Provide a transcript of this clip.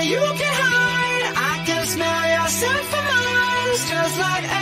You can hide, I can smell yourself for miles, just like